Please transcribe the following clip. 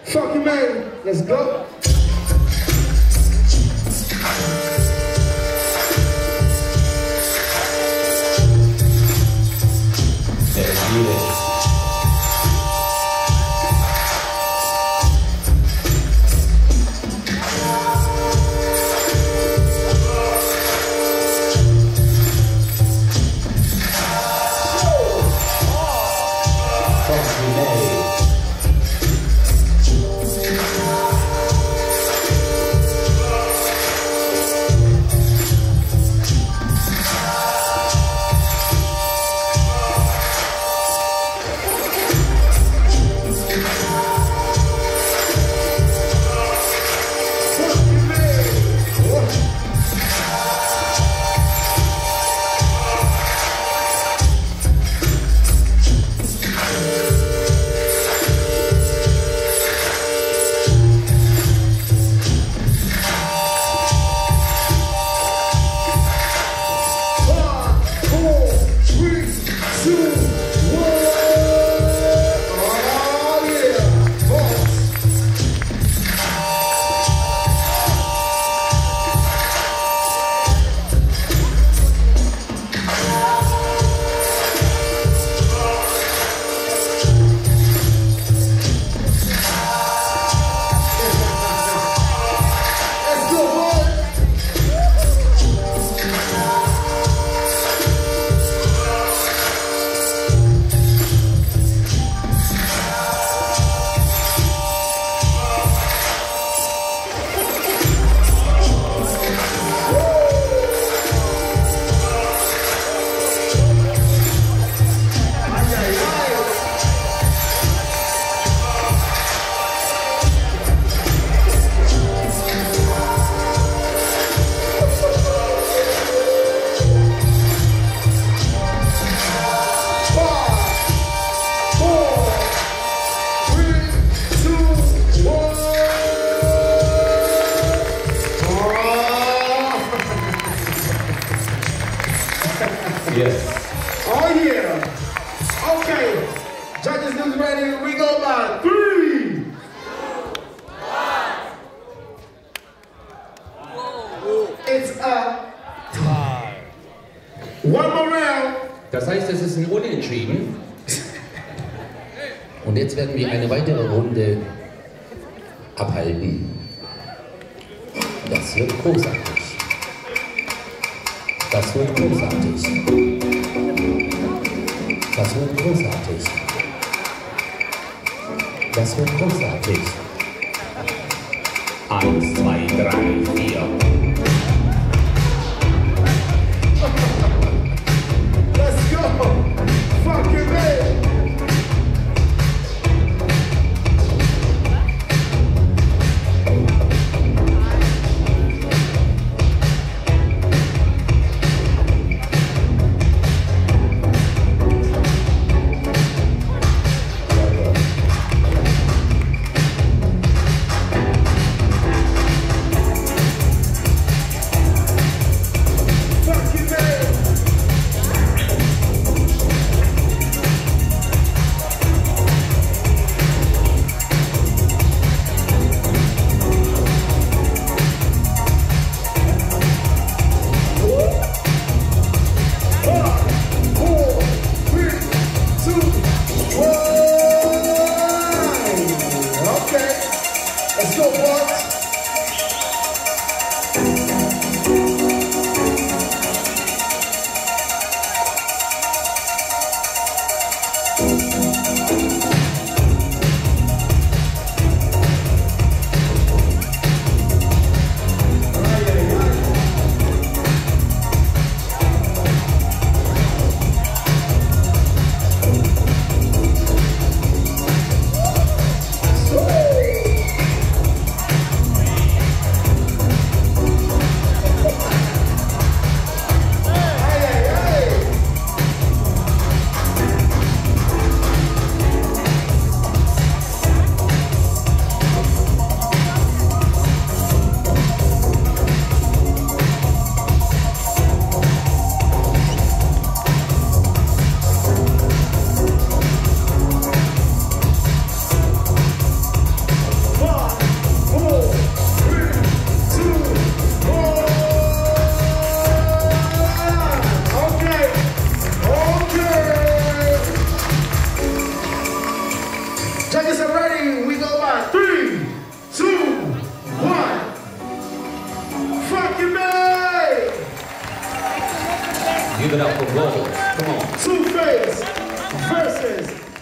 Funky man, let's go. Let's do this. Yes. Oh yeah. Okay. Judges is ready. We go by 3, 2, 1. It's a one more round. Das heißt, es ist ein Unentschieden. Und jetzt werden wir eine weitere Runde abhalten. Das wird großartig. Das wird großartig. Das wird großartig. Das wird großartig. 1, 2, 3, 4. Let's go! Fucking man! Give it up for gold. Come on. Two Face versus